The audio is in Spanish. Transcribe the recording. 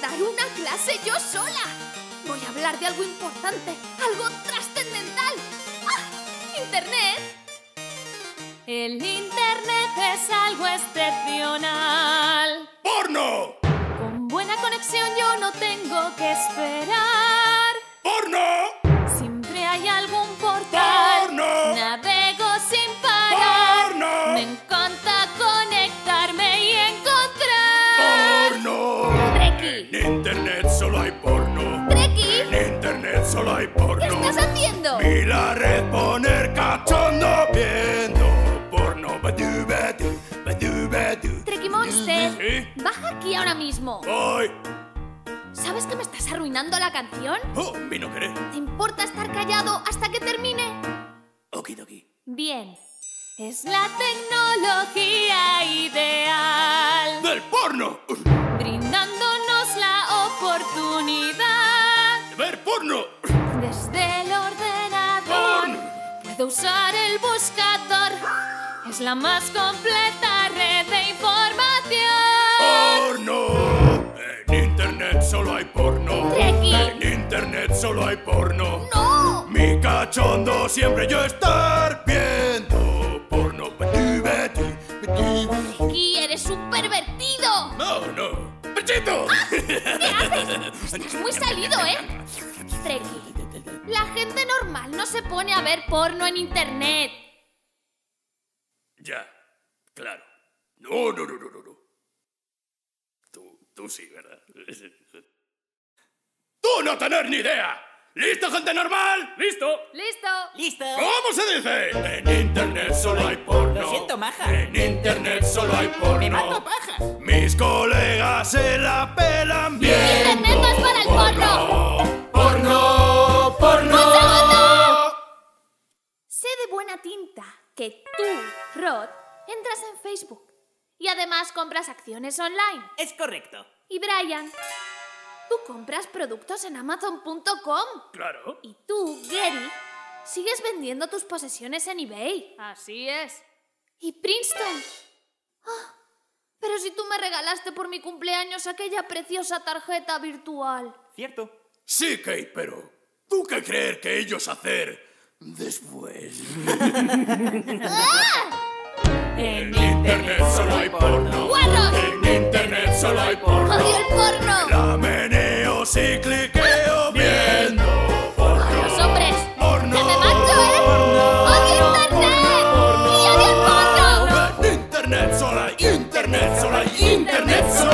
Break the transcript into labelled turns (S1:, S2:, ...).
S1: dar una clase yo sola. Voy a hablar de algo importante, algo trascendental. ¡Ah! ¡Internet!
S2: El Internet es algo excepcional.
S3: ¡Porno!
S2: Con buena conexión yo no tengo que esperar.
S3: ¡Porno!
S2: Siempre hay algún portal.
S3: ¡Porno!
S2: Navego sin parar.
S3: ¡Porno!
S2: Me encanta conectarme y encontrar.
S3: ¡Porno!
S1: ¡Treki!
S3: En internet solo hay porno.
S1: ¡Treki!
S3: En internet solo hay porno.
S1: ¿Qué estás haciendo?
S3: Y la red poner cachondo viendo porno. Badu, badu, badu, badu.
S1: Treki Monster,
S3: ¿Sí?
S1: baja aquí ahora mismo.
S3: ¡Ay!
S1: ¿Sabes que me estás arruinando la canción?
S3: ¡Oh, mi no querer!
S1: ¿Te importa estar callado hasta que termine?
S3: Okidoki.
S2: Bien, es la tecnología ideal,
S3: ¡Del porno!
S2: brindándonos la oportunidad.
S3: ¡De ver porno!
S2: Desde el ordenador
S3: ¡Porno!
S2: puedo usar el buscador. Es la más completa red de información.
S3: ¡Porno! En internet solo hay porno.
S1: Treki.
S3: En internet solo hay porno.
S1: ¡No!
S3: Mi cachondo siempre yo estar viendo porno. Badu, badu, badu.
S1: Treki, eres un pervertido.
S3: No, no. ¡Pechito!
S1: ¿Qué haces? Estás muy salido, ¿eh? Treki, la gente normal no se pone a ver porno en internet.
S3: Ya, claro. No, no, no, no, no, no. Tú sí, ¿verdad? ¡Tú no tener ni idea! ¿Listo, gente normal? ¿Listo?
S1: ¿Listo?
S4: ¡Listo!
S3: ¿Cómo se dice? En internet solo hay porno.
S4: Lo siento, maja.
S3: En internet solo hay porno.
S4: ¡Me mato pajas!
S3: Mis colegas se la pelan bien.
S1: Internet no es para el porno.
S3: ¡Porno! ¡Porno!
S1: ¡Un segundo! Sé de buena tinta que tú, Rod, entras en Facebook y además compras acciones online.
S4: Es correcto.
S1: Y Brian, tú compras productos en Amazon.com.
S3: Claro.
S1: Y tú, Gary, sigues vendiendo tus posesiones en eBay.
S2: Así es.
S1: Y Princeton. Pero si tú me regalaste por mi cumpleaños aquella preciosa tarjeta virtual.
S4: Cierto.
S3: Sí, Kate, pero ¿tú qué creer que ellos hacer después?
S2: En
S3: Internet solo hay porno.
S1: ¡Guarros!
S3: En internet solo hay porno.
S1: ¡Odio el porno!
S3: La meneo si cliqueo viendo porno.
S1: ¡Los hombres!
S3: Porno.
S1: ¡Que me mato, eh! ¡Odio internet! ¡Y odio el porno!
S3: Internet solo hay, internet solo hay, internet solo